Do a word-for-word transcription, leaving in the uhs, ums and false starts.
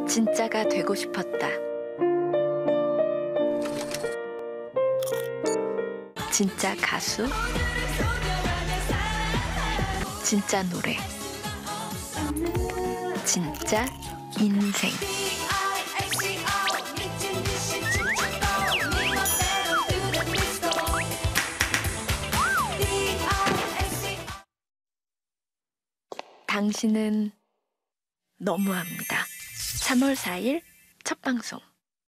진짜가 되고 싶었다. 진짜 가수, 진짜 노래, 진짜 인생. 당신은 너무합니다. 삼월 사일 첫 방송.